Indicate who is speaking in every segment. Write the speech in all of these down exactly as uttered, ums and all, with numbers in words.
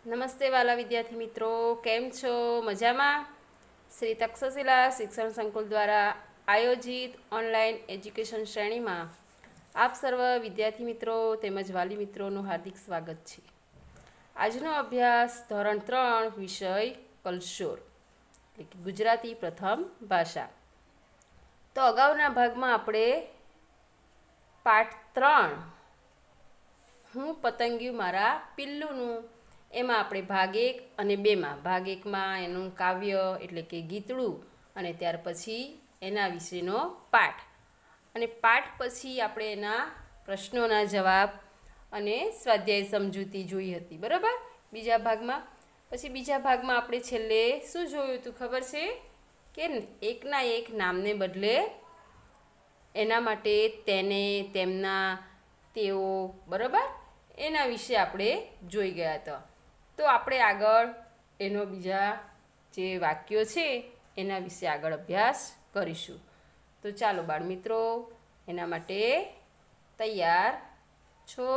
Speaker 1: નમસ્તે વાલા વિદ્યાર્થી મિત્રો, કેમ છો? મજામાં? શ્રી તક્ષશિલા શિક્ષણ સંકુલ દ્વારા આયોજિત ઓનલાઈન એજ્યુકેશન શ્રેણીમાં આપ સર્વ વિદ્યાર્થી મિત્રો તેમજ વાલી મિત્રોનું હાર્દિક સ્વાગત છે. આજનો અભ્યાસ ધોરણ ત્રણ વિષય કલશોર એટલે કે ગુજરાતી પ્રથમ ભાષા. તો અગાઉના ભાગમાં આપણે પાઠ ત્રણ હું પતંગિયું મારા પિલ્લુનું એમાં આપણે ભાગ એક અને બેમાં ભાગ એકમાં એનું કાવ્ય એટલે કે ગીતડું અને ત્યાર પછી એના વિશેનો પાઠ અને પાઠ પછી આપણે એના પ્રશ્નોના જવાબ અને સ્વાધ્યાય સમજૂતી જોઈ હતી, બરાબર. બીજા ભાગમાં પછી બીજા ભાગમાં આપણે છેલ્લે શું જોયું હતું ખબર છે કે એકના એક નામને બદલે એના માટે તેને, તેમના, તેઓ, બરાબર, એના વિશે આપણે જોઈ ગયા હતા. તો આપણે આગળ એનો બીજા જે વાક્યો છે એના વિશે આગળ અભ્યાસ કરીશું. તો ચાલો બાળમિત્રો, એના માટે તૈયાર છો?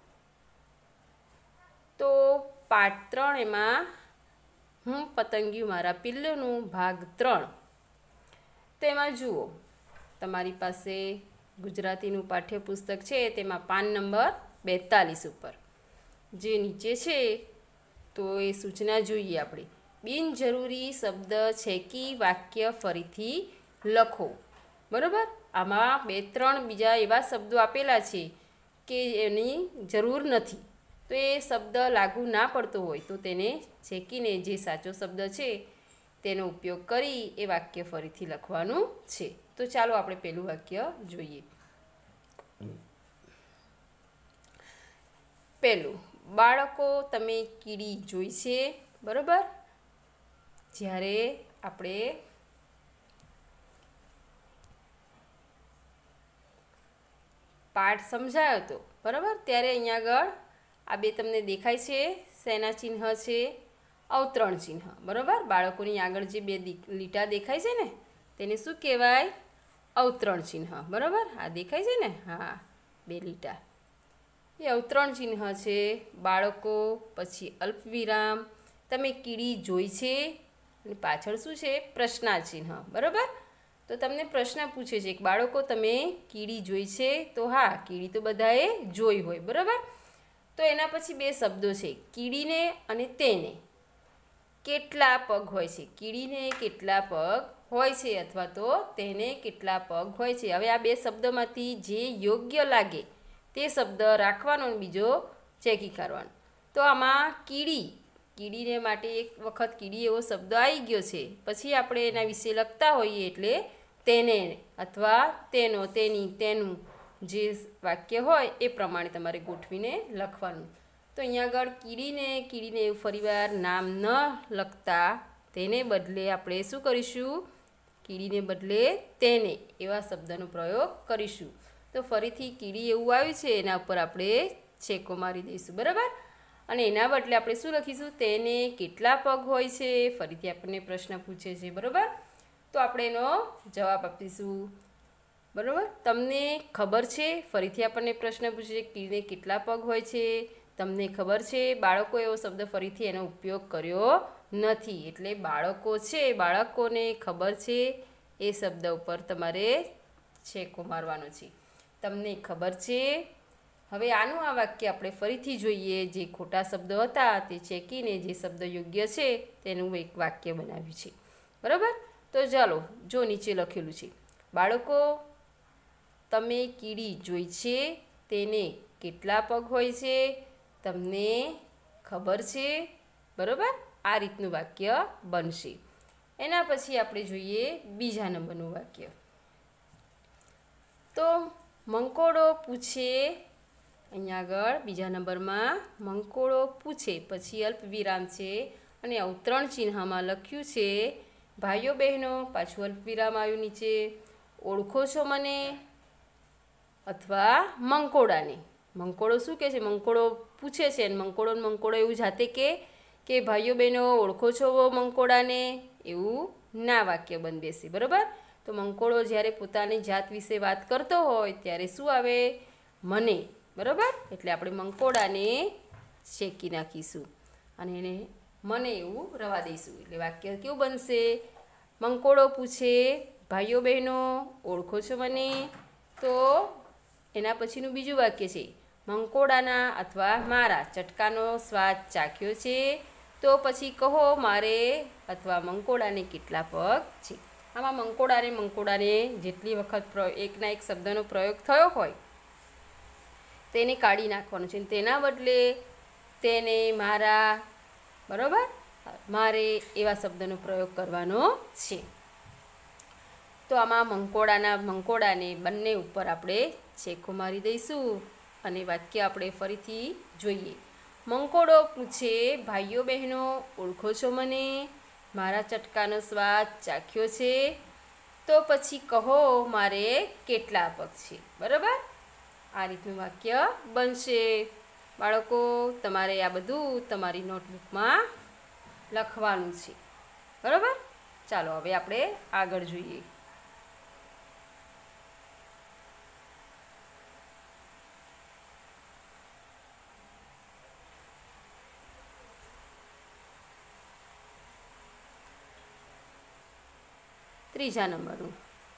Speaker 1: તો પાઠ ત્રણ એમાં હું પતંગિયું મારા પિલ્લુનું ભાગ ત્રણ. તો એમાં જુઓ, તમારી પાસે ગુજરાતીનું પાઠ્યપુસ્તક છે તેમાં પાન નંબર બેતાલીસ ઉપર જે નીચે છે તો એ સૂચના જોઈએ આપણે. બિનજરૂરી શબ્દ છેકી વાક્ય ફરીથી લખો, બરાબર. આમાં બે ત્રણ બીજા એવા શબ્દો આપેલા છે કે એની જરૂર નથી, તો એ શબ્દ લાગુ ના પડતો હોય તો તેને છેકીને જે સાચો શબ્દ છે તેનો ઉપયોગ કરી એ વાક્ય ફરીથી લખવાનું છે. તો ચાલો આપણે પહેલું વાક્ય જોઈએ. પહેલું, બાળકો તમે કીડી જોઈ છે, બરાબર. જ્યારે આપણે પાઠ સમજાયો હતો, બરાબર, ત્યારે અહીંયા આગળ આ બે તમને દેખાય છે, શેના ચિહ્ન છે? અવતરણ ચિહ્ન, બરાબર. બાળકોની આગળ જે બે લીટા દેખાય છે ને તેને શું કહેવાય? અવતરણ ચિહ્ન, બરાબર. આ દેખાય છે ને, હા, બે લીટા, એ અવતરણ ચિહ્ન છે. બાળકો પછી અલ્પવિરામ તમે કીડી જોઈ છે અને પાછળ શું છે? પ્રશ્નાર્થ ચિહ્ન, બરાબર. તો તમને પ્રશ્ન પૂછે છે કે બાળકો તમે કીડી જોઈ છે? તો હા, કીડી તો બધાએ જોઈ હોય, બરાબર. તો એના પછી બે શબ્દો છે, કીડીને અને તેને. કેટલા પગ હોય છે? કીડીને કેટલા પગ હોય છે અથવા તો તેને કેટલા પગ હોય છે. હવે આ બે શબ્દોમાંથી જે યોગ્ય લાગે તે શબ્દ રાખવાનો અને બીજો ચેકી કરવાનો. તો આમાં કીડી, કીડીને માટે એક વખત કીડી એવો શબ્દ આવી ગયો છે, પછી આપણે એના વિશે લખતા હોઈએ એટલે તેને અથવા તેનો, તેની, તેનું જે વાક્ય હોય એ પ્રમાણે તમારે ગોઠવીને લખવાનું. તો અહીંયા આગળ કીડીને કીડીને એવું ફરીવાર નામ ન લખતા તેને બદલે આપણે શું કરીશું? કીડીને બદલે તેને એવા શબ્દનો પ્રયોગ કરીશું. તો ફરીથી કીડી એવું આવ્યું છે એના ઉપર આપણે છેકો મારી દઈશું, બરાબર. અને એના બદલે આપણે શું લખીશું? તેને કેટલા પગ હોય છે? ફરીથી આપણને પ્રશ્ન પૂછે છે, બરાબર. તો આપણે એનો જવાબ આપીશું, બરાબર. તમને ખબર છે? ફરીથી આપણને પ્રશ્ન પૂછે છે કીડીને કેટલા પગ હોય છે? તમને ખબર છે? બાળકો એવો શબ્દ ફરીથી એનો ઉપયોગ કર્યો નથી, એટલે બાળકો છે, બાળકોને ખબર છે એ શબ્દ ઉપર તમારે છેકો મારવાનો છે. તમને ખબર છે. હવે આનું આ વાક્ય આપણે ફરીથી જોઈએ. જે ખોટા શબ્દો હતા તે ચેકીને જે શબ્દ યોગ્ય છે તેનું એક વાક્ય બનાવ્યું છે, બરાબર. તો ચાલો, જો નીચે લખેલું છે, બાળકો તમે કીડી જોઈ છે, તેને કેટલા પગ હોય છે? તમને ખબર છે, બરાબર. આ રીતનું વાક્ય બનશે. એના પછી આપણે જોઈએ બીજા નંબરનું વાક્ય. તો મંકોડો પૂછે, અહીંયા આગળ બીજા નંબરમાં મંકોડો પૂછે પછી અલ્પવિરામ છે અને અવતરણ ચિહ્નમાં લખ્યું છે ભાઈઓ બહેનો, પાછું અલ્પવિરામ આવ્યું નીચે. ઓળખો છો મને? અથવા મંકોડાને. મંકોડો શું કહે છે? મંકોડો પૂછે છે અને મંકોડો મંકોડો એવું જાતે કે કે ભાઈઓ બહેનો ઓળખો છો મંકોડાને, એવું ના વાક્ય બંધ બેસે, બરાબર. તો મંકોડો જ્યારે પોતાની જાત વિશે વાત કરતો હોય ત્યારે શું આવે? મને, બરાબર. એટલે આપણે મંકોડાને શેકી નાખીશું. અને એને મને એવું રવા દઈશું. એટલે વાક્ય કેવું બનશે? મંકોડો પૂછે, ભાઈઓ બહેનો ઓળખો છો મને? તો એના પછીનું બીજું વાક્ય છે, મંકોડાના અથવા મારા ચટકાનો સ્વાદ ચાખ્યો છે? તો પછી કહો મારે અથવા મંકોડાને કેટલા પગ છે? આમાં મંકોડાને મંકોડાને જેટલી વખત એકના એક શબ્દનો પ્રયોગ થયો હોય તેને કાઢી નાખવાનું છે. તેના બદલે તેને, મારા, બરાબર, મારે એવા શબ્દનો પ્રયોગ કરવાનો છે. તો આમાં મંકોડાના મંકોડાને બંને ઉપર આપણે છેકો મારી દઈશું અને વાક્ય આપણે ફરીથી જોઈએ. મંકોડો પૂછે, ભાઈઓ બહેનો ઓળખો છો મને? મારા ચટકાનો સ્વાદ ચાખ્યો છે? તો પછી કહો મારે કેટલા પગ છે? બરાબર, આ રીતનું વાક્ય બનશે. બાળકો, તમારે આ બધું તમારી નોટબુકમાં લખવાનું છે. બરાબર, ચાલો હવે આપણે આગળ જોઈએ. ત્રીજા નંબરનું,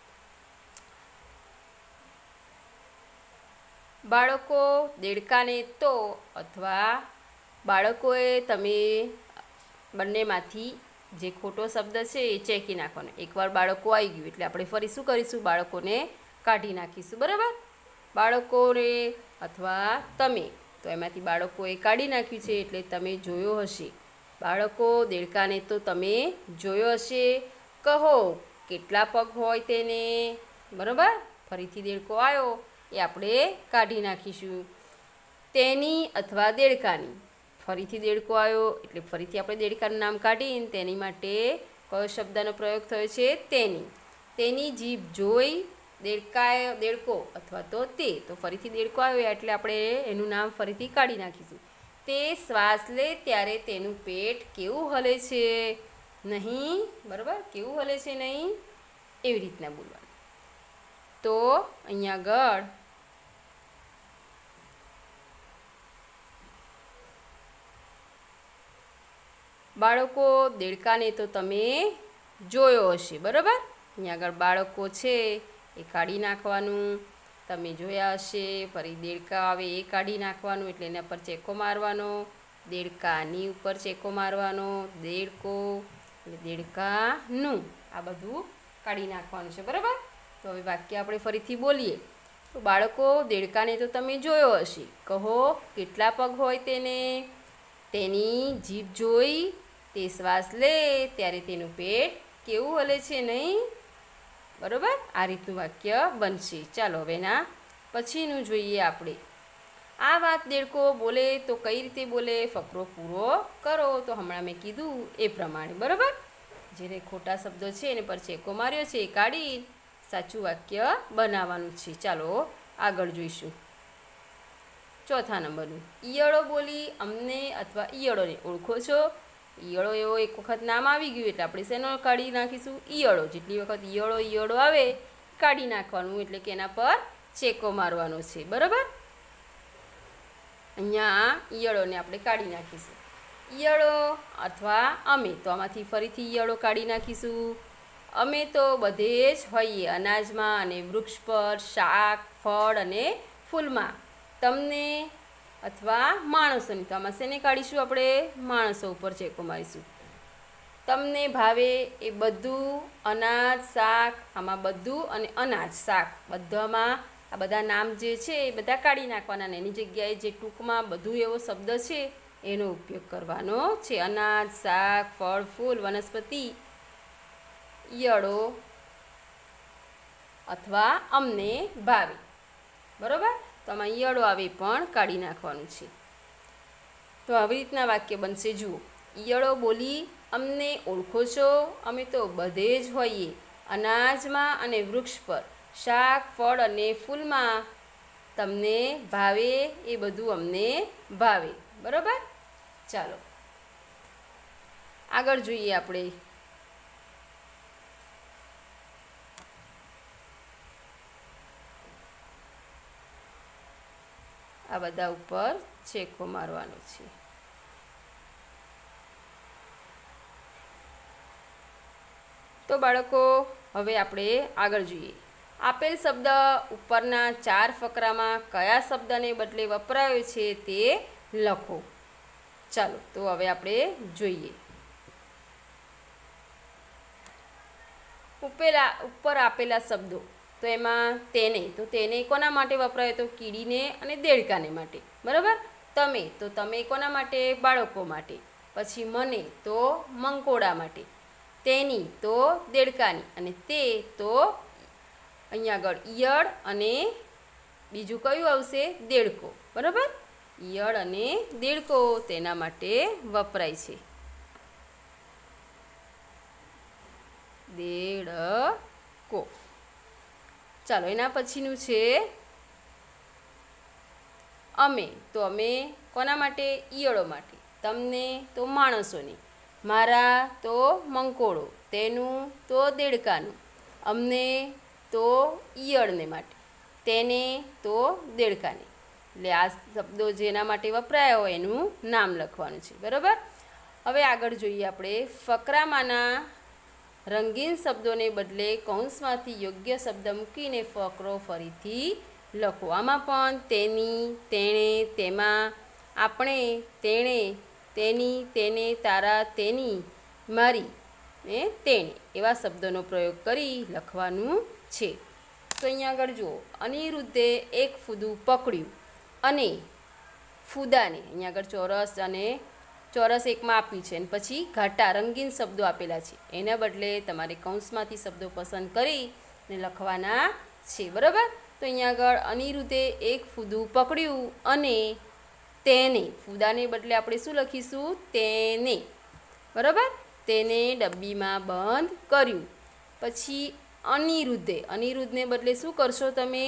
Speaker 1: બાળકો દેડકાને તો અથવા બાળકોએ, તમે બંનેમાંથી જે ખોટો શબ્દ છે એ ચેકી નાખવાનો. એકવાર બાળકો આવી ગયું એટલે આપણે ફરી શું કરીશું? બાળકોને કાઢી નાખીશું. બરાબર, બાળકોને અથવા તમે, તો એમાંથી બાળકોએ કાઢી નાખ્યું છે એટલે તમે જોયો હશે. બાળકો દેડકાને તો તમે જોયો હશે. કહો કેટલા પગ હોય તેને? બરાબર, ફરીથી દેડકો આવ્યો એ આપણે કાઢી નાખીશું. તેની અથવા દેડકાની, ફરીથી દેડકો આવ્યો એટલે ફરીથી આપણે દેડકાનું નામ કાઢીને તેની માટે કયો શબ્દનો પ્રયોગ થયો છે? તેની. તેની જીભ જોઈ દેડકાએ, દેડકો અથવા તો તે, તો ફરીથી દેડકો આવ્યો એટલે આપણે એનું નામ ફરીથી કાઢી નાખીશું. તે શ્વાસ લે ત્યારે તેનું પેટ કેવું હલે છે? નહીં. બરાબર, કેવું હલે છે? નહીં. એવી રીતના બોલવાનું. તો અહીંયા આગળ બાળકો દેડકાને તો તમે જોયો હશે. બરાબર, અહીંયા આગળ બાળકો છે એ કાઢી નાખવાનું. તમે જોયા હશે, ફરી દેડકા આવે એ કાઢી નાખવાનું એટલે એના પર ચેકો મારવાનો. દેડકાની ઉપર ચેકો મારવાનો. દેડકો એટલે દેડકાનું, આ બધું કાઢી નાખવાનું છે. બરાબર, તો હવે વાક્ય આપણે ફરીથી બોલીએ. તો બાળકો દેડકાને તો તમે જોયો હશે. કહો કેટલા પગ હોય તેને? તેની જીભ જોઈ તે શ્વાસ લે ત્યારે તેનું પેટ કેવું હલે છે? નહીં. બરાબર, આ રીતનું વાક્ય બનશે. ચાલો હવે એના પછીનું જોઈએ આપણે. આ વાત દેડકો બોલે તો કઈ રીતે બોલે? ફકરો પૂરો કરો. તો હમણાં મેં કીધું એ પ્રમાણે. બરાબર, જે ખોટા શબ્દો છે એને પર ચેકો માર્યો છે એ કાઢી સાચું વાક્ય બનાવવાનું છે. ચાલો આગળ જોઈશું. ચોથા નંબરનું, ઈયળો બોલી, અમને અથવા ઈયળોને ઓળખો છો? ઈયળો એવો એક વખત નામ આવી ગયું એટલે આપણે શેનો કાઢી નાખીશું? ઈયળો. જેટલી વખત ઈયળો ઈયળો આવે કાઢી નાખવાનું એટલે કે એના પર ચેકો મારવાનો છે. બરાબર, અહીંયા ઈયળોને આપણે કાઢી નાખીશું. ઈયળો અથવા અમે, તો આમાંથી ફરીથી ઈયળો કાઢી નાખીશું. અમે તો બધે જ હોઈએ, અનાજમાં અને વૃક્ષ પર, શાક, ફળ અને ફૂલમાં. તમને અથવા માણસોની, તો આમાં શેને કાઢીશું? આપણે માણસો ઉપર ચેકો મારીશું. તમને ભાવે એ બધું, અનાજ, શાક, આમાં બધું અને અનાજ, શાક, બધામાં આ બધા નામ જે છે એ બધા કાઢી નાખવાના ને એની જગ્યાએ જે ટૂંકમાં બધું એવો શબ્દ છે એનો ઉપયોગ કરવાનો છે. અનાજ, શાક, ફળ, ફૂલ, વનસ્પતિ, ઈયળો અથવા અમને ભાવે. બરાબર, તો આમાં ઈયળો આવે પણ કાઢી નાખવાનું છે. તો આવી રીતના વાક્ય બનશે. જુઓ, ઈયળો બોલી, અમને ઓળખો છો? અમે તો બધે જ હોઈએ, અનાજમાં અને વૃક્ષ પર, શાક, ફળ અને ફૂલમાં. તમને ભાવે એ બધું અમને ભાવે. બરાબર, ચાલો આગળ જોઈએ આપણે. આ બધા ઉપર ચેકો મારવાનો છે. તો બાળકો હવે આપણે આગળ જોઈએ. આપેલ શબ્દ ઉપરના ચાર ફકરામાં કયા શબ્દને બદલે વપરાયો છે તે લખો. ચાલો તો હવે આપણે જોઈએ. ઉપેલા ઉપર આપેલા શબ્દો, તો એમાં તેને, તો તેને કોના માટે વપરાયો? તો કીડીને અને દેડકાને માટે, બરાબર. તમે, તો તમે કોના માટે? બાળકો માટે. પછી મને, તો મંકોડા માટે. તેની, તો દેડકાની. અને તે, તો અહીંયા આગળ ઈયળ અને બીજું કયું આવશે? દેડકો, બરાબર. ઈયળ અને દેડકો તેના માટે વપરાય છે. દેડકો. ચાલો એના પછીનું છે અમે, તો અમે કોના માટે? ઈયળો માટે. તમને, તો માણસોને. મારા, તો મંકોડો. તેનું, તો દેડકાનું. અમને, તો ઈયળને માટે. તેને, તો દેડકાને. એટલે આ શબ્દો જેના માટે વપરાયા હોય એનું નામ લખવાનું છે, બરાબર. હવે આગળ જોઈએ આપણે. ફકરામાંના રંગીન શબ્દોને બદલે કૌંસમાંથી યોગ્ય શબ્દ મૂકીને ફકરો ફરીથી લખો. આમાં પણ તેની, તેણે, તેમાં, આપણે, તેણે, તેની, તેને, તારા, તેની, મારી ને તેણે એવા શબ્દોનો પ્રયોગ કરી લખવાનું છે. તો અહીંયા આગળ જુઓ. અનિરુદ્ધે એક ફૂદું પકડ્યું અને ફૂદાને, અહીંયા આગળ ચોરસ અને ચોરસ એકમાં આપ્યું છે અને પછી ઘાટા રંગીન શબ્દો આપેલા છે. એના બદલે તમારે કૌંસમાંથી શબ્દો પસંદ કરીને લખવાના છે, બરાબર. તો અહીંયા આગળ અનિરુદ્ધે એક ફૂદું પકડ્યું અને તેને, ફૂદાને બદલે આપણે શું લખીશું? તેને, બરાબર. તેને ડબ્બીમાં બંધ કર્યું. પછી અનિરુદ્ધે, અનિરુદ્ધને બદલે શું કરશો તમે?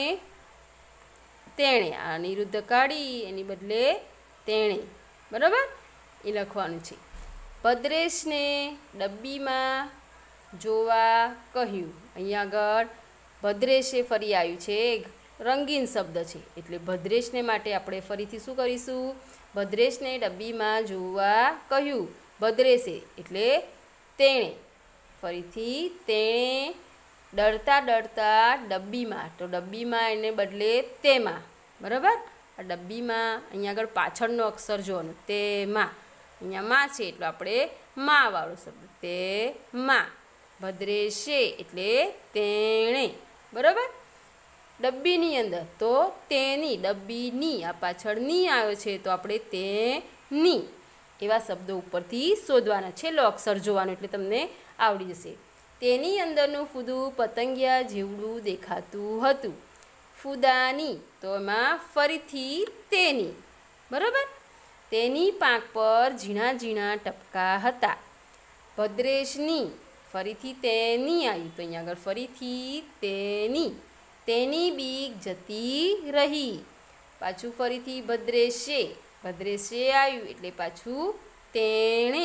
Speaker 1: તેણે. અનિરુદ્ધ કાઢી એની બદલે તેણે, બરાબર. એ લખવાનું છે. ભદ્રેશને ડબ્બીમાં જોવા કહ્યું. અહીંયા આગળ ભદ્રેશે ફરી આવ્યું છે, રંગીન શબ્દ છે એટલે ભદ્રેશને માટે આપણે ફરીથી શું કરીશું? ભદ્રેશને ડબ્બીમાં જોવા કહ્યું. ભદ્રેશે એટલે તેણે. ફરીથી તેણે ડરતા ડરતા ડબ્બીમાં, તો ડબ્બીમાં એને બદલે તેમાં, બરાબર. આ ડબ્બીમાં અહીંયા આગળ પાછળનો અક્ષર જોવાનો, તેમાં. અહીંયા માં છે એટલે આપણે માં વાળો શબ્દ, તે માં. ભદ્રેશે એટલે તેણે, બરાબર. ડબ્બીની અંદર, તો તેની, ડબ્બીની. આ પાછળની આવ્યો છે તો આપણે તેની. એવા શબ્દો ઉપરથી શોધવાના. છેલ્લો અક્ષર જોવાનો એટલે તમને આવડી જશે. તેની અંદરનું ફૂદું પતંગિયા જેવડું દેખાતું હતું. ફૂદાની, તો એમાં ફરીથી તેની, બરાબર. તેની પાંખ પર ઝીણા ઝીણા ટપકા હતા. ભદ્રેશની, ફરીથી તેની આવી તો અહીંયા આગળ ફરીથી તેની. તેની બીક જતી રહી. પાછું ફરીથી ભદ્રેશે, ભદ્રેશે આવ્યું એટલે પાછું તેણે.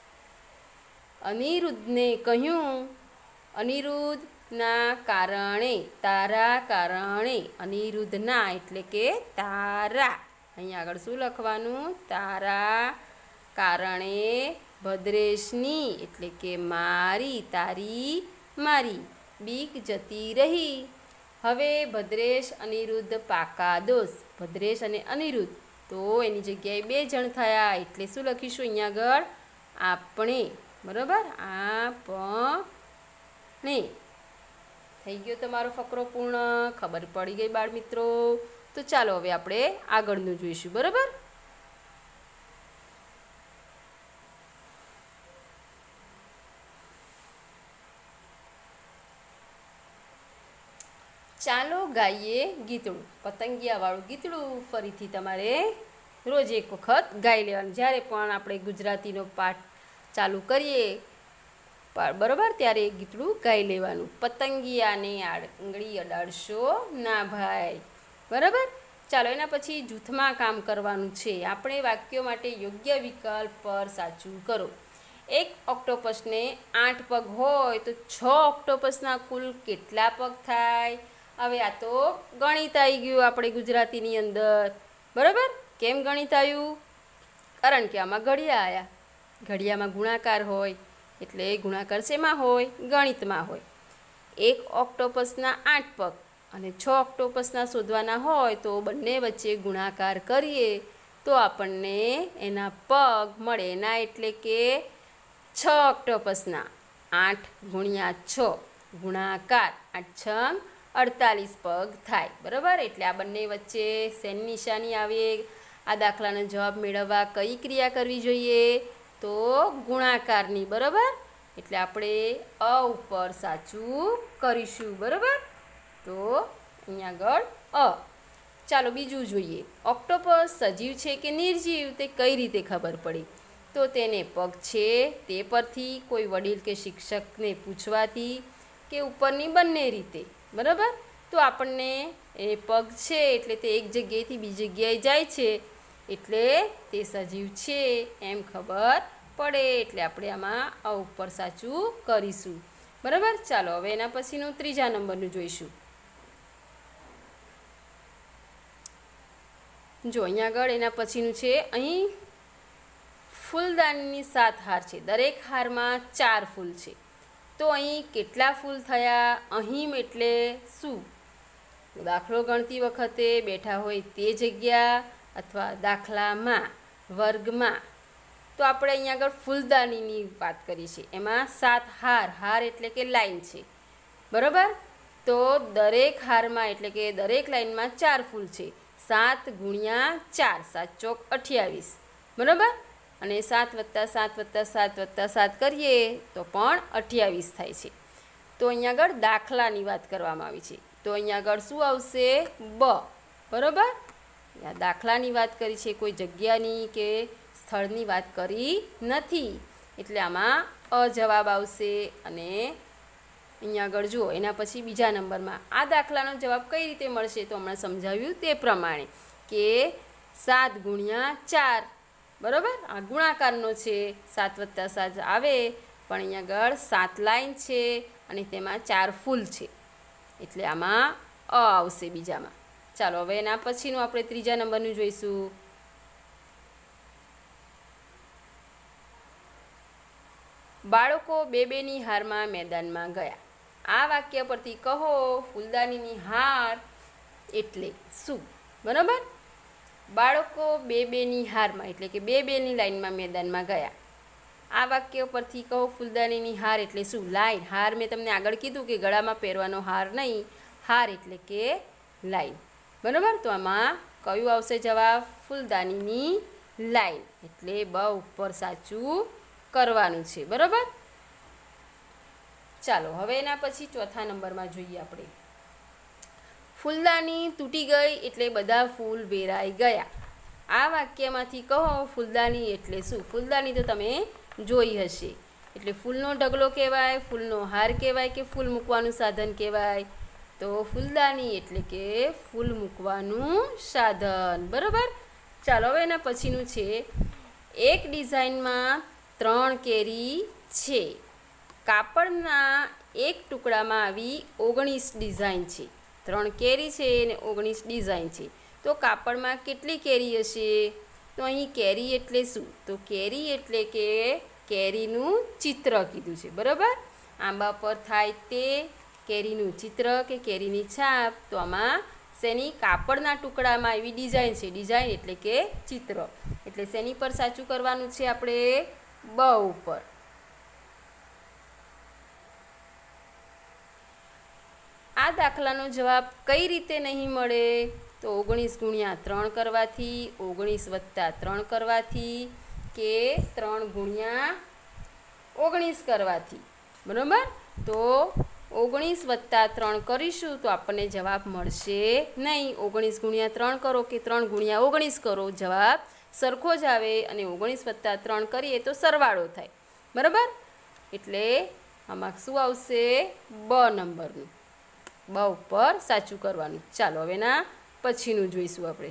Speaker 1: અનિરુદ્ધને કહ્યું, અનિરુદ્ધના કારણે, તારા કારણે. અનિરુદ્ધના એટલે કે તારા. અહીંયા આગળ શું લખવાનું? તારા કારણે. ભદ્રેશની એટલે કે મારી, તારી, મારી. બીક જતી રહી. હવે ભદ્રેશ અનિરુદ્ધ પાકા દોસ્ત. ભદ્રેશ અને અનિરુદ્ધ તો એની જગ્યાએ બે જણ થયા એટલે શું લખીશું અહીંયા આગળ? આપણે, બરાબર. આપણે. થઈ ગયો તમારો ફકરો પૂર્ણ. ખબર પડી ગઈ બાળ મિત્રો? તો ચાલો હવે આપણે આગળનું જોઈશું, બરાબર. ચાલો ગાઈએ ગીતડું. પતંગિયાવાળું ગીતડું ફરીથી તમારે રોજ એક વખત ગાઈ લેવાનું. જ્યારે પણ આપણે ગુજરાતીનો પાઠ ચાલુ કરીએ બરાબર ત્યારે એક ગીતડું ગાઈ લેવાનું. પતંગિયાને આંગળી અડાડશો ના ભાઈ, બરાબર. ચાલો એના પછી જૂથમાં કામ કરવાનું છે. આપણે વાક્યો માટે યોગ્ય વિકલ્પ પર સાચું કરો. એક ઓક્ટોપસને આઠ પગ હોય તો છ ઓક્ટોપસના કુલ કેટલા પગ થાય? હવે આ તો ગણિત આવી ગયું આપણે ગુજરાતીની અંદર, બરાબર. કેમ ગણિત આવ્યું? કારણ કે આમાં ઘડિયા આવ્યા. ઘડિયામાં ગુણાકાર હોય એટલે ગુણાકાર શેમાં હોય? ગણિતમાં હોય. એક ઓક્ટોપસના આઠ પગ અને છ ઓક્ટોપસના શોધવાના હોય તો બંને વચ્ચે ગુણાકાર કરીએ તો આપણને એના પગ મળે. એના એટલે કે છ ઓક્ટોપસના આઠ ગુણ્યા છ ગુણાકાર આઠ છંગ અડતાલીસ પગ થાય. બરાબર, એટલે આ બંને વચ્ચે શેની નિશાની આવે? આ દાખલાનો જવાબ મેળવવા કઈ ક્રિયા કરવી જોઈએ? તો ગુણાકારની. બરાબર, એટલે આપણે અ ઉપર સાચું કરીશું. બરાબર, તો અહીંયા આગળ અ. ચાલો બીજું જોઈએ. ઓક્ટોપસ સજીવ છે કે નિર્જીવ તે કઈ રીતે ખબર પડી? તો તેને પગ છે તે પરથી, કોઈ વડીલ કે શિક્ષકને પૂછવાથી, કે ઉપરની બંને રીતે. બરાબર, તો આપણને એ પગ છે એટલે તે એક જગ્યાએથી બીજી જગ્યાએ જાય છે એટલે તે સજીવ છે એમ ખબર પડે. એટલે આપણે આમાં આ ઉપર સાચું કરીશું. બરાબર, ચાલો હવે એના પછીનું ત્રીજા નંબરનું જોઈશું. જો અહીંયા આગળ એના પછીનું છે, અહીં ફૂલદાનીની સાત હાર છે, દરેક હારમાં ચાર ફૂલ છે, તો અહીં કેટલા ફૂલ થયા? અહીં એટલે શું? દાખલો ગણતી વખતે બેઠા હોય તે જગ્યા અથવા દાખલામાં, વર્ગમાં. તો આપણે અહીંયા આગળ ફૂલદાનીની વાત કરી છે, એમાં સાત હાર. હાર એટલે કે લાઈન છે. બરાબર, તો દરેક હારમાં એટલે કે દરેક લાઈનમાં ચાર ફૂલ છે. સાત ગુણ્યા ચાર, સાત ચોક અઠ્યાવીસ. બરાબર, અને સાત વત્તા સાત વત્તા સાત વત્તા સાત કરીએ તો પણ અઠ્યાવીસ થાય છે. તો અહીંયા આગળ દાખલાની વાત કરવામાં આવી છે, તો અહીંયા આગળ શું આવશે? બ. બરાબર, દાખલાની વાત કરી છે, કોઈ જગ્યાની કે સ્થળની વાત કરી નથી, એટલે આમાં અ જવાબ આવશે. અને અહીંયા આગળ જુઓ, એના પછી બીજા નંબરમાં આ દાખલાનો જવાબ કઈ રીતે મળશે? તો હમણાં સમજાવ્યું તે પ્રમાણે કે સાત ગુણ્યા ચાર. બરાબર, આ ગુણાકારનો છે, સાત વત્તા સાત આવે, પણ અહીંયા આગળ સાત લાઈન છે અને તેમાં ચાર ફૂલ છે, એટલે આમાં અ આવશે બીજામાં. ચાલો હવે એના પછીનું આપણે ત્રીજા નંબરનું જોઈશું. બાળકો બે બેની હારમાં મેદાનમાં ગયા. આ વાક્ય પરથી કહો ફૂલદાનીની હાર એટલે શું? બરાબર, બાળકો બે બેની હારમાં એટલે કે બે બેની લાઈનમાં મેદાનમાં ગયા. આ વાક્ય પરથી કહો ફૂલદાનીની હાર એટલે શું? લાઈન. હાર મેં તમને આગળ કીધું કે ગળામાં પહેરવાનો હાર નહીં, હાર એટલે કે લાઈન. બરાબર, તો આમાં કયું આવશે જવાબ? ફૂલદાનીની લાઈન. એટલે બ ઉપર સાચું કરવાનું છે. બરાબર, ચાલો હવે એના પછી ચોથા નંબરમાં જોઈએ આપણે. ફૂલદાની તૂટી ગઈ એટલે બધા ફૂલ વેરાઈ ગયા. આ વાક્યમાંથી કહો ફૂલદાની એટલે શું? ફૂલદાની તો તમે જોઈ હશે, એટલે ફૂલનો ઢગલો કહેવાય, ફૂલનો હાર કહેવાય કે ફૂલ મૂકવાનું સાધન કહેવાય? તો ફૂલદાની એટલે કે ફૂલ મૂકવાનું સાધન. બરાબર, ચાલો હવે એના પછીનું છે, એક ડિઝાઇનમાં ત્રણ કેરી છે, કાપડના એક ટુકડામાં આવી ઓગણીસ ડિઝાઇન છે. ત્રણ કેરી છે અને ઓગણીસ ડિઝાઇન છે, તો કાપડમાં કેટલી કેરી હશે? તો અહીં કેરી એટલે શું? તો કેરી એટલે કે કેરીનું ચિત્ર કીધું છે. બરાબર, આંબા પર થાય તે કેરીનું ચિત્ર કે કેરીની છાપ. તો આમાં શેની? કાપડના ટુકડામાં એવી ડિઝાઇન છે. ડિઝાઇન એટલે કે ચિત્ર, એટલે શેની પર સાચું કરવાનું છે આપણે? બ ઉપર. આ દાખલાનો જવાબ કઈ રીતે નહીં મળે? તો ઓગણીસ ગુણ્યા ત્રણ કરવાથી, ઓગણીસ વત્તા ત્રણ કરવાથી, કે ત્રણ ગુણ્યા ઓગણીસ કરવાથી. બરાબર, તો ઓગણીસ વત્તા ત્રણ કરીશું તો આપણને જવાબ મળશે નહીં. ઓગણીસ ગુણ્યા ત્રણ કરો કે ત્રણ ગુણ્યા ઓગણીસ કરો, જવાબ સરખો જ આવે, અને ઓગણીસ વત્તા ત્રણ કરીએ તો સરવાળો થાય. બરાબર, એટલે આમાં શું આવશે? બ નંબરનું. બ ઉપર સાચું કરવાનું. ચાલો હવે એના પછીનું જોઈશું આપણે.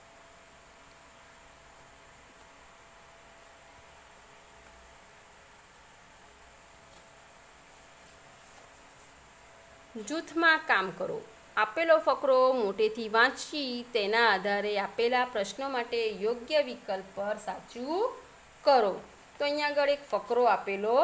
Speaker 1: જૂથમાં કામ કરો. આપેલો ફકરો મોટેથી વાંચી તેના આધારે આપેલા પ્રશ્નો માટે યોગ્ય વિકલ્પ પર સાચું કરો. તો અહીંયા આગળ એક ફકરો આપેલો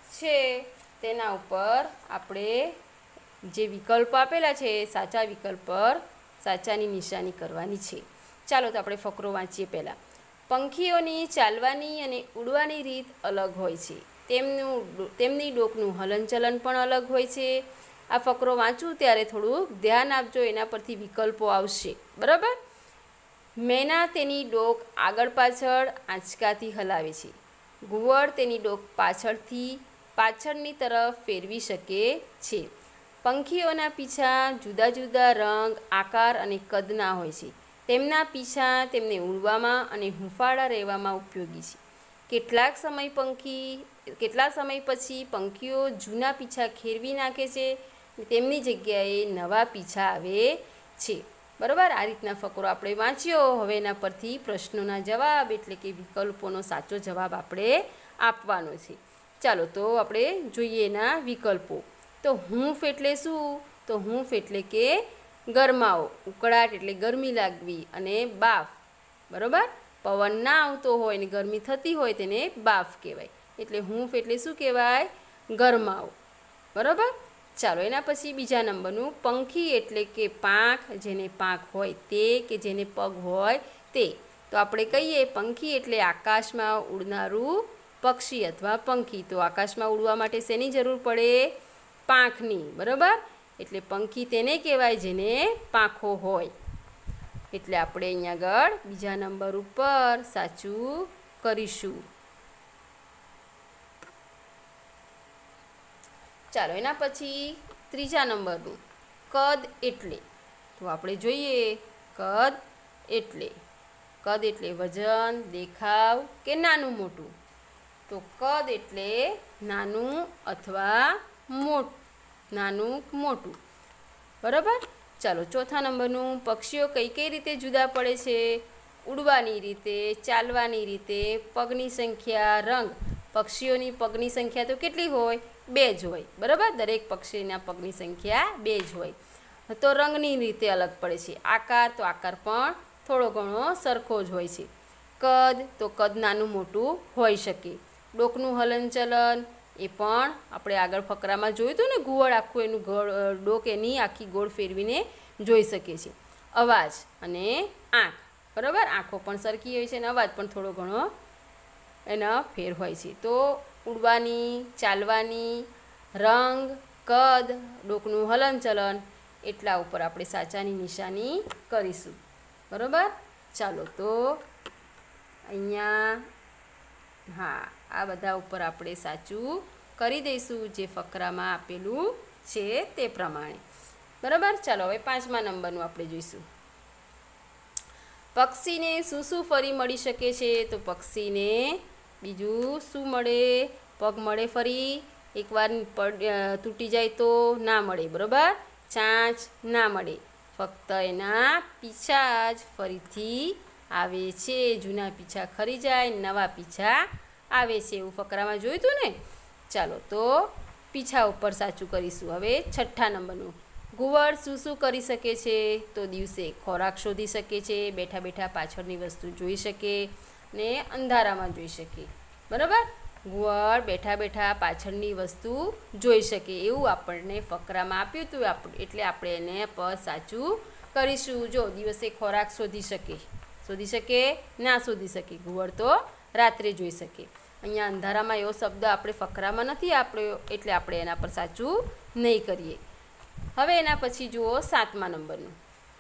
Speaker 1: છે તેના ઉપર આપણે જે વિકલ્પ આપેલા છે સાચા વિકલ્પ પર સાચાની નિશાની કરવાની છે. ચાલો તો આપણે ફકરો વાંચીએ. પહેલાં, પંખીઓની ચાલવાની અને ઉડવાની રીત અલગ હોય છે. તેમનું તેમની ડોકનું હલનચલન પણ અલગ હોય છે. આ ફકરો વાંચું ત્યારે થોડું ધ્યાન આપજો, એના પરથી વિકલ્પો આવશે. બરાબર. મેના તેની ડોક આગળ પાછળ આંચકાથી હલાવે છે. ઘુવડ તેની ડોક પાછળથી પાછળની તરફ ફેરવી શકે છે. પંખીઓના પીંછા જુદા જુદા રંગ, આકાર અને કદના હોય છે. તેમના પીંછા તેમને ઉડવામાં અને હૂંફાળા રહેવામાં ઉપયોગી છે. કેટલાક સમય પંખી કેટલા સમય પછી પંખીઓ જૂના પીંછા ખેરવી નાખે છે, તેમની જગ્યાએ નવા પીંછા આવે છે. બરાબર. આ રીતના ફકરો આપણે વાંચ્યો. હવે એના પરથી પ્રશ્નોના જવાબ એટલે કે વિકલ્પોનો સાચો જવાબ આપણે આપવાનો છે. ચાલો તો આપણે જોઈએ એના વિકલ્પો. તો હૂંફ એટલે શું? તો હૂંફ એટલે કે ગરમાવો, ઉકળાટ એટલે ગરમી લાગવી, અને બાફ. બરાબર. પવન ના આવતો હોય ને ગરમી થતી હોય તેને બાફ કહેવાય. એટલે હૂંફ એટલે શું કહેવાય? ગરમાવો. બરાબર. ચાલો એના પછી બીજા નંબરનું, પંખી એટલે કે પાંખ, જેને પાંખ હોય તે, કે જેને પગ હોય તે. તો આપણે કહીએ પંખી એટલે આકાશમાં ઉડનારું પક્ષી અથવા પંખી. તો આકાશમાં ઉડવા માટે શેની જરૂર પડે? પાંખની. બરાબર. એટલે પંખી તેને કહેવાય જેને પાંખો હોય. એટલે આપણે અહીંયા આગળ બીજા નંબર ઉપર સાચું કરીશું. ચાલો એના પછી ત્રીજા નંબરનું, કદ એટલે. તો આપણે જોઈએ કદ એટલે. કદ એટલે વજન, દેખાવ કે નાનું મોટું. તો કદ એટલે નાનું અથવા મોટું, નાનું મોટું. બરાબર. ચાલો ચોથા નંબરનું, પક્ષીઓ કઈ કઈ રીતે જુદા પડે છે? ઉડવાની રીતે, ચાલવાની રીતે, પગની સંખ્યા, રંગ. પક્ષીઓની પગની સંખ્યા તો કેટલી હોય? બે જ હોય. બરાબર. દરેક પક્ષીના પગની સંખ્યા બે જ હોય. તો રંગની રીતે અલગ પડે છે. આકાર, તો આકાર પણ થોડો ઘણો સરખો જ હોય છે. કદ, તો કદ નાનું મોટું હોઈ શકે. ડોકનું હલનચલન, એ પણ આપણે આગળ ફકરામાં જોયું હતું ને, ઘુવડ આખું એનું ગોળ ડોક એની આખી ગોળ ફેરવીને જોઈ શકે છે. અવાજ અને આંખ. બરાબર. આંખો પણ સરખી હોય છે અને અવાજ પણ થોડો ઘણો એના ફેર હોય છે. તો ઉડવાની, ચાલવાની, રંગ, કદ, ડોકનું હલનચલન, એટલા ઉપર આપણે સાચાની નિશાની કરીશું. બરાબર. ચાલો તો અહીંયા હા આ બધા ઉપર આપણે સાચું કરી દઈશું જે ફકરામાં આપેલું છે તે પ્રમાણે. બરાબર. ચાલો હવે પાંચમા નંબરનું આપણે જોઈશું. પક્ષીને શું શું ફરી મળી શકે છે? તો પક્ષીને બીજું શું મળે? પગ મળે ફરી. એકવાર તૂટી જાય તો ના મળે. બરાબર. ચાંચ ના મળે. ફક્ત એના પીંછા જ ફરીથી આવે છે. જૂના પીંછા ખરી જાય, નવા પીંછા આવે છે. એવું ફકરામાં જોયું હતું ને. ચાલો તો પીંછા ઉપર સાચું કરીશું. હવે છઠ્ઠા નંબરનું, ઘુવડ શું શું કરી શકે છે? તો દિવસે ખોરાક શોધી શકે છે, બેઠા બેઠા પાછળની વસ્તુ જોઈ શકે ને અંધારામાં જોઈ શકે. બરાબર. ઘુવડ બેઠા બેઠા પાછળની વસ્તુ જોઈ શકે એવું આપણને ફકરામાં આપ્યું હતું. એટલે આપણે એને પર સાચું કરીશું. જો દિવસે ખોરાક શોધી શકે, શોધી શકે ના શોધી શકે. ઘુવડ તો રાત્રે જોઈ શકે. અહીંયા અંધારામાં એવો શબ્દ આપણે ફકરામાં નથી આપ્યો એટલે આપણે એના પર સાચું નહીં કરીએ. હવે એના પછી જુઓ સાતમા નંબરનું,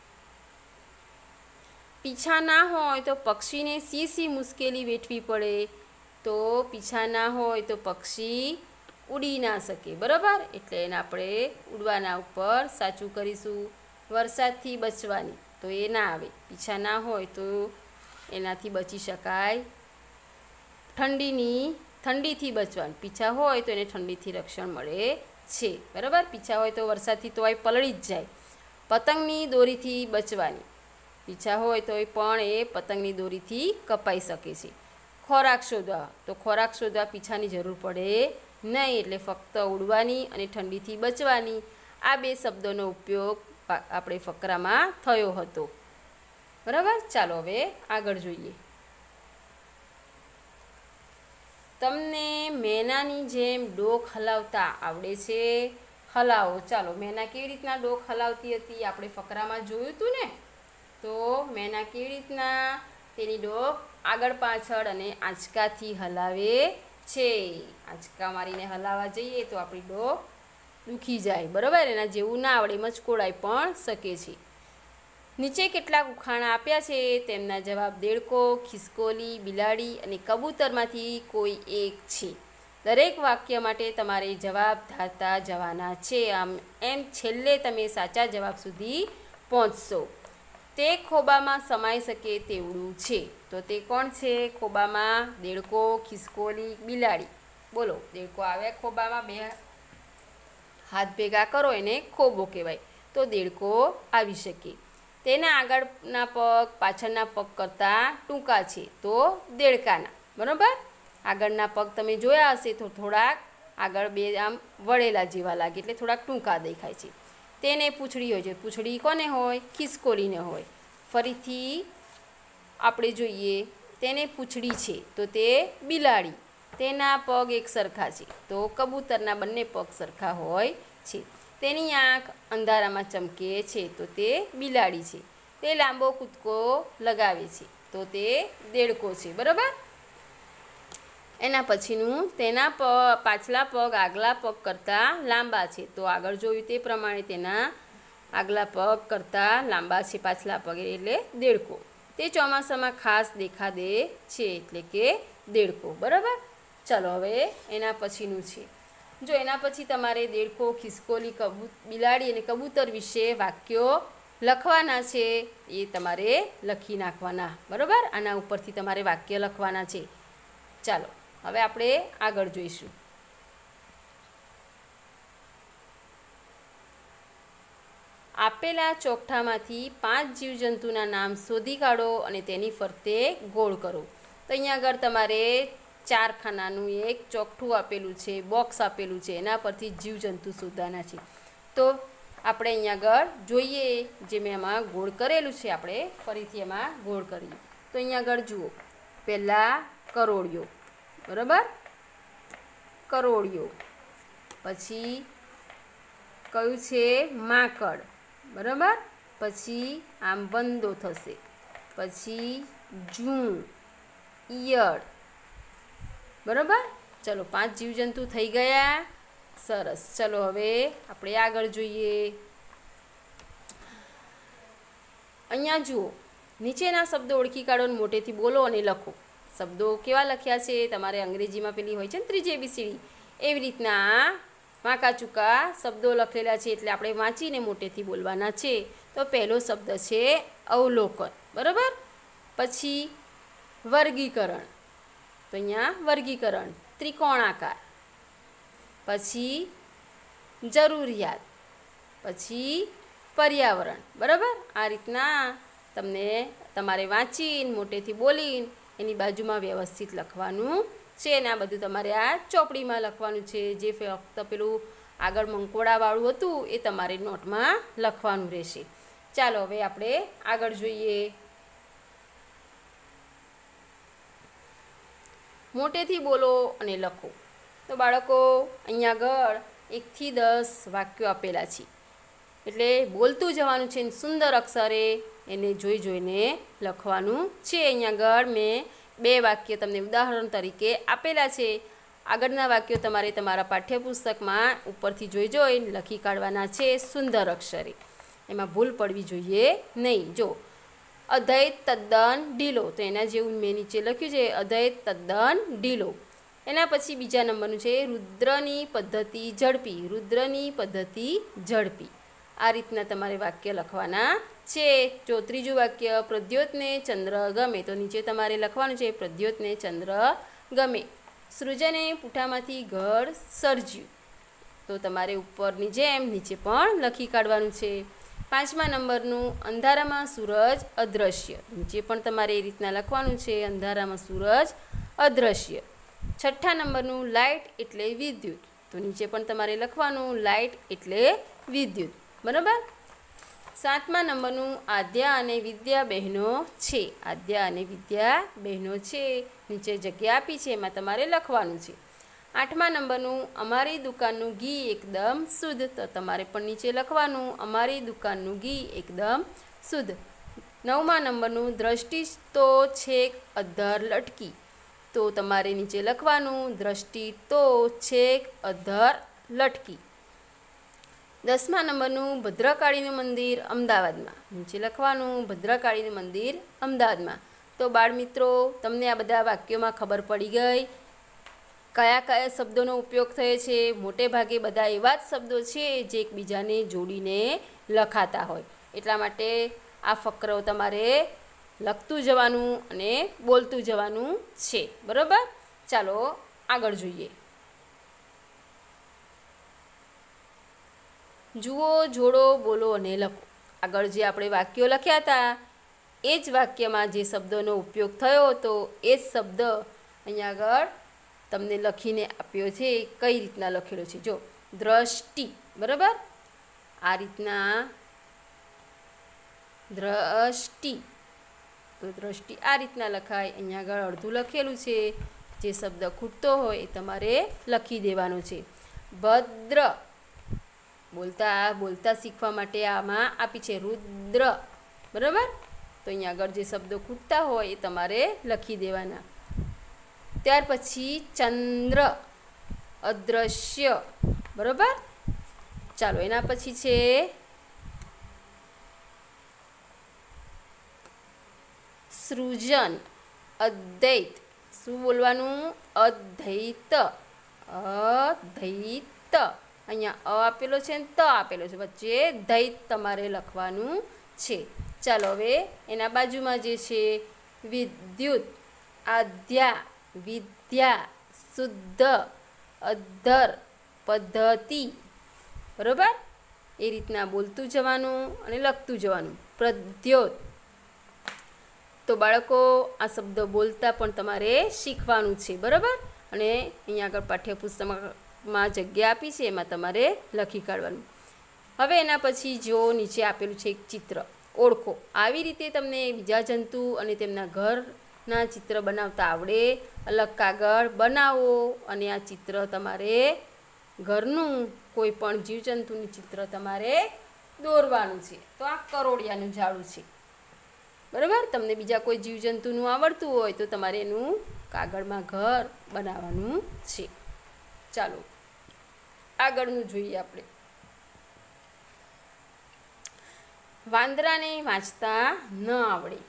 Speaker 1: પીંછા ના હોય તો પક્ષીને શી શી મુશ્કેલી વેઠવી પડે? તો પીંછા ના હોય તો પક્ષી ઉડી ના શકે. બરાબર. એટલે એને આપણે ઉડવાના ઉપર સાચું કરીશું. વરસાદથી બચવાની, તો એ ના આવે. પીંછા ના હોય તો એનાથી બચી શકાય. ઠંડીની ઠંડીથી બચવાનું, પીંછા હોય તો એને ઠંડીથી રક્ષણ મળે છે. બરાબર. પીંછા હોય તો વરસાદથી તો એ પલળી જ જાય. પતંગની દોરીથી બચવાની, પીંછા હોય તો પણ એ પતંગની દોરીથી કપાઈ શકે છે. ખોરાક શોધવા, તો ખોરાક શોધવા પીંછાની જરૂર પડે નહીં. એટલે ફક્ત ઉડવાની અને ઠંડીથી બચવાની આ બે શબ્દોનો ઉપયોગ આપણે ફકરામાં થયો હતો. બરાબર. ચાલો હવે આગળ જોઈએ. તમને મેનાની જેમ ડોક હલાવતા આવડે છે? હલાવો. ચાલો, મેના કેવી રીતના ડોક હલાવતી હતી આપણે ફકરામાં જોયું હતું ને. તો મેના કેવી રીતના તેની ડોક આગળ પાછળ અને આંચકાથી હલાવે છે. આંચકા મારીને હલાવવા જઈએ તો આપણી ડોક દુખી જાય, બરાબર. એના જેવું ના આવડે, મચકોડાઈ પણ શકે છે. નીચે કેટલાક ઉખાણા આપ્યા છે, તેમના જવાબ દેડકો, ખિસકોલી, બિલાડી અને કબૂતરમાંથી કોઈ એક છે. દરેક વાક્ય માટે તમારે જવાબ ધારતા જવાના છે. આમ એમ છેલ્લે તમે સાચા જવાબ સુધી પહોંચશો. તે ખોબામાં સમાઈ શકે તેવડું છે. તો તે કોણ છે ખોબામાં? દેડકો, ખિસકોલી, બિલાડી. બોલો, દેડકો આવે ખોબામાં, બે હાથ ભેગા કરો એને ખોબો કહેવાય. તો દેડકો આવી શકે. તેના આગળના પગ પાછળના પગ કરતાં ટૂંકા છે, તો દેડકાના, બરાબર. આગળના પગ તમે જોયા હશે તો થોડાક આગળ બે આમ વળેલા જેવા લાગે, એટલે થોડાક ટૂંકા દેખાય છે. તેને પૂંછડી હોય છે. પૂંછડી કોને હોય? ખિસકોલીને હોય. ફરીથી આપણે જોઈએ, તેને પૂંછડી છે તો તે બિલાડી. તેના પગ એક સરખા છે, તો કબૂતરના બંને પગ સરખા હોય છે. તેની આંખ અંધારામાં ચમકે છે, તો તે બિલાડી છે. તે લાંબો કૂદકો લગાવે છે, તો તે દેડકો છે, બરાબર. એના પછીનું, તેના પ પાછલા પગ આગલા પગ કરતાં લાંબા છે. તો આગળ જોયું તે પ્રમાણે તેના આગલા પગ કરતાં લાંબા છે પાછલા પગ, એટલે દેડકો. તે ચોમાસામાં ખાસ દેખા દે છે, એટલે કે દેડકો, બરાબર. ચાલો, હવે એના પછીનું છે. જો એના પછી તમારે દેડકો, ખિસકોલી, કબૂ બિલાડી અને કબૂતર વિશે વાક્યો લખવાના છે. એ તમારે લખી નાખવાના, બરાબર. આના ઉપરથી તમારે વાક્ય લખવાના છે. ચાલો, હવે આપણે આગળ જોઈશું. આપેલા ચોકઠામાંથી પાંચ જીવજંતુના નામ શોધી કાઢો અને તેની ફરતે ગોળ કરો. તો અહીંયા આગળ તમારે ચાર ખાનાનું એક ચોકઠું આપેલું છે, બોક્સ આપેલું છે, એના પરથી જીવજંતુ શોધવાના છે. તો આપણે અહીંયા આગળ જોઈએ, જે મેં એમાં ગોળ કરેલું છે, આપણે ફરીથી એમાં ગોળ કરીએ. તો અહીંયા આગળ જુઓ, પહેલાં કરોળિયો, બરાબર, કરોળિયો. પછી કયું છે? માંકડ, બરાબર. પછી આમ વંદો થશે. પછી જૂં, ઈયળ, બરાબર. ચલો, પાંચ જીવજંતુ થઈ ગયા. સરસ. ચલો, હવે આપણે આગળ જોઈએ. અહીંયા જુઓ, નીચેના શબ્દો ઓળખી કાઢો અને મોટેથી બોલો અને લખો. શબ્દો કેવા લખ્યા છે? તમારે અંગ્રેજીમાં પેલી હોય છે ને ત્રીજી એબીસીડી, એવી રીતના વાંકા ચૂકા શબ્દો લખેલા છે, એટલે આપણે વાંચીને મોટેથી બોલવાના છે. તો પહેલો શબ્દ છે અવલોકન, બરાબર. પછી વર્ગીકરણ. તો અહીંયા વર્ગીકરણ, ત્રિકોણાકાર. પછી જરૂરિયાત. પછી પર્યાવરણ, બરાબર. આ રીતના તમને તમારે વાંચીને મોટેથી બોલીને એની બાજુમાં વ્યવસ્થિત લખવાનું છે. ને આ બધું તમારે આ ચોપડીમાં લખવાનું છે. જે ફક્ત પેલું આગળ મંકોડાવાળું હતું એ તમારે નોટમાં લખવાનું રહેશે. ચાલો, હવે આપણે આગળ જોઈએ. મોટેથી બોલો અને લખો. તો બાળકો, અહીંયા આગળ એકથી દસ વાક્યો આપેલા છે, એટલે બોલતું જવાનું છે. સુંદર અક્ષરે એને જોઈ જોઈને લખવાનું છે. અહીંયા આગળ મેં બે વાક્ય તમને ઉદાહરણ તરીકે આપેલા છે. આગળના વાક્યો તમારે તમારા પાઠ્યપુસ્તકમાં ઉપરથી જોઈ જોઈને લખી કાઢવાના છે સુંદર અક્ષરે. એમાં ભૂલ પડવી જોઈએ નહીં. જો, અધૈત તદ્દન ઢીલો, તો એના જેવું મેં નીચે લખ્યું છે, અધૈત તદ્દન ઢીલો. એના પછી બીજા નંબરનું છે રુદ્રની પદ્ધતિ ઝડપી, રુદ્રની પદ્ધતિ ઝડપી. આ રીતના તમારે વાક્ય લખવાના છે. જો ત્રીજું વાક્ય, પ્રદ્યોતને ચંદ્ર ગમે, તો નીચે તમારે લખવાનું છે પ્રદ્યોતને ચંદ્ર ગમે. સૃજને પૂઠામાંથી ઘર સર્જ્યું, તો તમારે ઉપરની જેમ નીચે પણ લખી કાઢવાનું છે. પાંચમા નંબરનું, અંધારામાં સૂરજ અદૃશ્ય, નીચે પણ તમારે એ રીતના લખવાનું છે, અંધારામાં સૂરજ અદૃશ્ય. છઠ્ઠા નંબરનું, લાઇટ એટલે વિદ્યુત, તો નીચે પણ તમારે લખવાનું લાઇટ એટલે વિદ્યુત, બરાબર. સાતમા નંબરનું આદ્યા અને વિદ્યા બહેનો છે. આદ્યા અને વિદ્યા બહેનો છે. નીચે જગ્યા આપી છે, એમાં તમારે લખવાનું છે. આઠમા નંબરનું અમારી દુકાનનું ઘી એકદમ શુદ્ધ, તો તમારે પણ નીચે લખવાનું અમારી દુકાનનું ઘી એકદમ શુદ્ધ. નવમા નંબરનું દ્રષ્ટિ તો છેક અધર લટકી, તો તમારે નીચે લખવાનું દ્રષ્ટિ તો છેક અધર લટકી. દસમા નંબરનું ભદ્રકાળીનું મંદિર અમદાવાદમાં, નીચે લખવાનું ભદ્રકાળીનું મંદિર અમદાવાદમાં. તો બાળ મિત્રો, તમને આ બધા વાક્યોમાં ખબર પડી ગઈ કયા કયા શબ્દોનો ઉપયોગ થયો છે. મોટે ભાગે બધા એવા જ શબ્દો છે જે એકબીજાને જોડીને લખાતા હોય, એટલા માટે આ ફકરો તમારે લખતું જવાનું અને બોલતું જવાનું છે. બરાબર, ચાલો આગળ જોઈએ. જુઓ, જોડો, બોલો અને લખો. આગળ જે આપણે વાક્યો લખ્યા હતા એ જ વાક્યમાં જે શબ્દોનો ઉપયોગ થયો હતો એ જ શબ્દ અહીંયા આગળ તમને લખીને આપ્યો છે. કઈ રીતના લખેલો છે જો, દ્રષ્ટિ. બરાબર, આ રીતના દ્રષ્ટિ, તો દ્રષ્ટિ આ રીતના લખાય. અહીંયા આગળ અડધું લખેલું છે, જે શબ્દ ખૂટતો હોય એ તમારે લખી દેવાનો છે. ભદ્ર, બોલતા બોલતા શીખવા માટે આમાં આપી છે. રુદ્ર, બરાબર, તો અહીંયા આગળ જે શબ્દો ખૂટતા હોય એ તમારે લખી દેવાના. ત્યાર પછી ચંદ્ર, અદૃશ્ય. બરાબર, ચાલો એના પછી છે સૃજન, અદ્વૈત. શું બોલવાનું? અદ્વૈત, અદ્વૈત. અહીંયા અ આપેલો છે ને ત આપેલો છે, વચ્ચે દૈત તમારે લખવાનું છે. ચાલો હવે એના બાજુમાં જે છે વિદ્યુત, આદ્યા, વિદ્યા, શુદ્ધ, અધર, પદ્ધતિ. બરાબર, એ રીતના બોલતું જવાનું અને લખતું જવાનું. પ્રદ્યોત. તો બાળકો, આ શબ્દો બોલતા પણ તમારે શીખવાનું છે. બરાબર, અને અહીંયા આગળ પાઠ્યપુસ્તકમાં જગ્યા આપી છે, એમાં તમારે લખી કાઢવાનું. હવે એના પછી જો નીચે આપેલું છે એક ચિત્ર, ઓળખો. આવી રીતે તમને બીજા જંતુ અને તેમના ઘરના ચિત્ર બનાવતા આવડે. અલગ કાગળ બનાવો અને આ ચિત્ર તમારે ઘરનું કોઈ પણ જીવજંતુનું ચિત્ર તમારે દોરવાનું છે. તો આ કરોળિયાનું ઝાડું છે. બરાબર, તમને બીજા કોઈ જીવજંતુનું આવડતું હોય તો તમારે એનું કાગળમાં ઘર બનાવવાનું છે. ચાલો આગળનું જોઈએ આપણે. વાંદરાને વાંચતા ન આવડે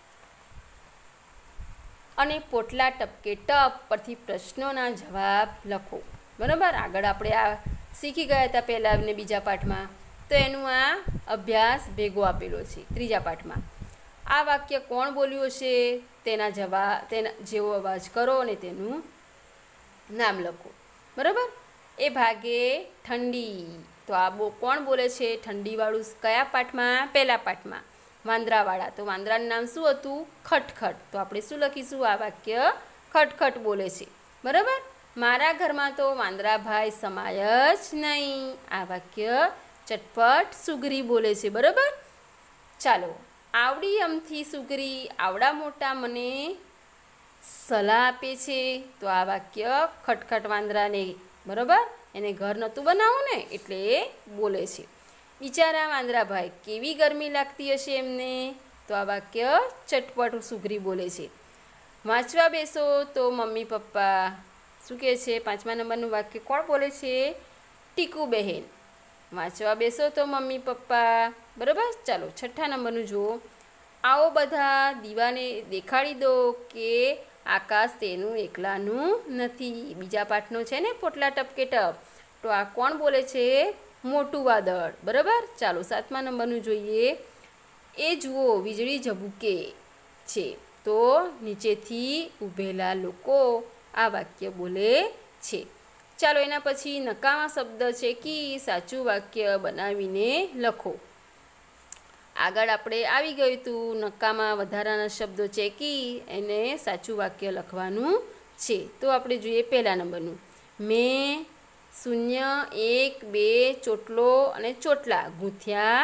Speaker 1: અને પોટલા ટપકે ટપ પરથી પ્રશ્નોના જવાબ લખો. બરાબર, આગળ આપણે આ શીખી ગયા હતા પહેલાં ને બીજા પાઠમાં, તો એનું આ અભ્યાસ ભેગો આપેલો છે ત્રીજા પાઠમાં. આ વાક્ય કોણ બોલ્યું હશે તેના જવાબ તેના જેવો અવાજ કરો અને તેનું નામ લખો. બરાબર, એ ભાગે ઠંડી. તો આ બો કોણ બોલે છે? ઠંડીવાળું. કયા પાઠમાં? પહેલા પાઠમાં, વાંદરાવાળા. તો વાંદરાનું નામ શું હતું? ખટખટ. તો આપણે શું લખીશું? આ વાક્ય ખટખટ બોલે છે. બરાબર, મારા ઘરમાં તો વાંદરાભાઈ સમાય જ નહીં. આ વાક્ય ચટપટ સુગરી બોલે છે. બરાબર, ચાલો. આવડી અમથી સુગરી આવડા મોટા મને સલાહ આપે છે. તો આ વાક્ય ખટખટ વાંદરાને, બરાબર, એને ઘર નહોતું બનાવવું ને એટલે એ બોલે છે. બિચારા વાંદરાભાઈ, કેવી ગરમી લાગતી હશે એમને. તો આ વાક્ય ચટપટ સુગરી બોલે છે. વાંચવા બેસો તો મમ્મી પપ્પા શું કહે છે? પાંચમા નંબરનું વાક્ય કોણ બોલે છે? ટીકુ બહેન. વાંચવા બેસો તો મમ્મી પપ્પા. બરાબર, ચાલો છઠ્ઠા નંબરનું જુઓ. આવો બધા દીવાને દેખાડી દો કે આકાશ તેનું એકલાનું નથી. બીજા પાઠનો છે ને પોટલા ટપકે ટપ. તો આ કોણ બોલે છે? મોટું વાદળ. બરાબર, ચાલો સાતમા નંબરનું જોઈએ. એ જુઓ વીજળી ઝબૂકે છે. તો નીચેથી ઊભેલા લોકો આ વાક્ય બોલે છે. ચાલો એના પછી નકામા શબ્દ છે કે સાચું વાક્ય બનાવીને લખો. આગળ આપણે આવી ગયું હતું નકામા વધારાના શબ્દો છે કે એને સાચું વાક્ય લખવાનું છે. તો આપણે જોઈએ પહેલા નંબરનું. મેં શૂન્ય, એક, બે ચોટલો અને ચોટલા ગૂંથ્યા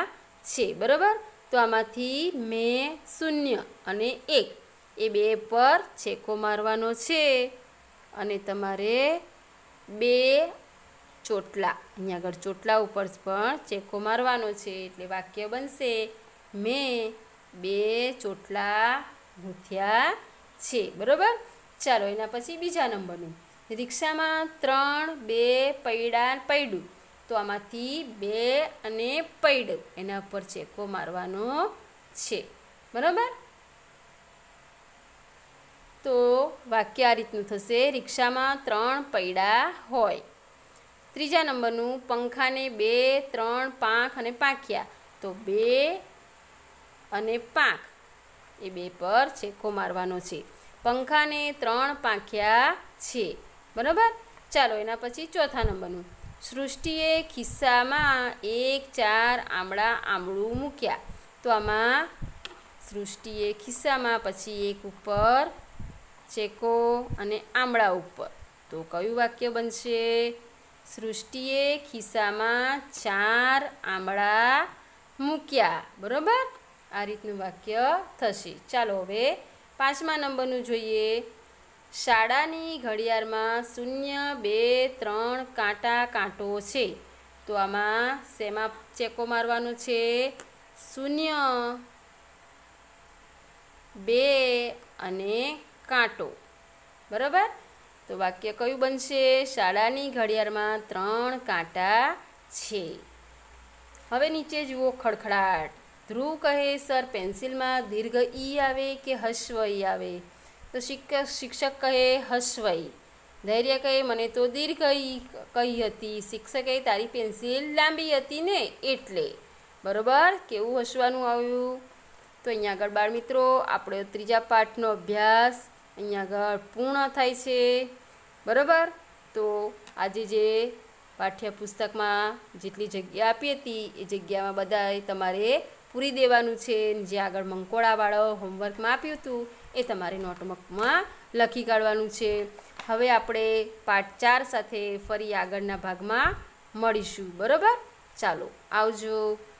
Speaker 1: છે, બરાબર. તો આમાંથી મેં શૂન્ય અને એક એ બે પર છેકો મારવાનો છે અને તમારે બે ચોટલા અહીંયા આગળ ચોટલા ઉપર પણ ચેકો મારવાનો છે, એટલે વાક્ય બનશે મેં બે ચોટલા ગૂંથ્યા છે, બરાબર. ચાલો એના પછી બીજા નંબરનું, રિક્ષામાં ત્રણ બે પૈડા પૈડું. તો આમાંથી બે અને પૈડું એના ઉપર ચેકો મારવાનો છે, બરાબર. તો વાક્ય આ રીતનું થશે, રિક્ષામાં ત્રણ પૈડા હોય. ત્રીજા નંબરનું, પંખાને બે ત્રણ પાંખ અને પાંખ્યા. તો બે અને પાંખ એ બે પર છેકો મારવાનો છે. પંખાને ત્રણ પાંખ્યા છે, બરાબર. ચાલો એના પછી ચોથા નંબરનું, સૃષ્ટિએ ખિસ્સામાં એક ચાર આંબળા આંબળું મૂક્યા. તો આમાં સૃષ્ટિએ ખિસ્સામાં પછી એક ઉપર ચેકો અને આંબળા ઉપર. તો કયું વાક્ય બનશે? સૃષ્ટિએ ખિસ્સામાં ચાર આંબળા મૂક્યા, બરાબર. આ રીતનું વાક્ય થશે. ચાલો હવે પાંચમા નંબરનું જોઈએ, શાળાની ઘડિયાળમાં શૂન્ય બે ત્રણ કાંટા કાંટો છે. તો આમાં શેમાં ચેકો મારવાનો છે? શૂન્ય બે અને કાંટો, બરાબર. તો વાક્ય કયું બનશે? શાળાની ઘડિયાળમાં ત્રણ કાંટા છે. હવે નીચે જુઓ, ખડખડાટ. ધ્રુવ કહે, સર પેન્સિલમાં દીર્ઘ ઈ આવે કે હસ્વ ઈ આવે? તો શિક્ષક શિક્ષક કહે હસ્વ ઈ. ધૈર્ય કહે, મને તો દીર્ઘ ઈ કહી હતી. શિક્ષકે, તારી પેન્સિલ લાંબી હતી ને એટલે, બરાબર. કેવું હસવાનું આવ્યું? તો અહીંયા આગળ બાળ મિત્રો આપણો ત્રીજા પાઠનો અભ્યાસ અહીંયા આગળ પૂર્ણ થાય છે, બરાબર. તો આજે જે પાઠ્યપુસ્તકમાં જેટલી જગ્યા આપી હતી એ જગ્યામાં બધાએ તમારે પૂરી દેવાનું છે. જે આગળ મંકોડાવાળો હોમવર્કમાં આપ્યું હતું એ તમારે નોટબુકમાં લખી કાઢવાનું છે. હવે આપણે પાઠ ચાર સાથે ફરી આગળના ભાગમાં મળીશું, બરાબર. ચાલો આવજો.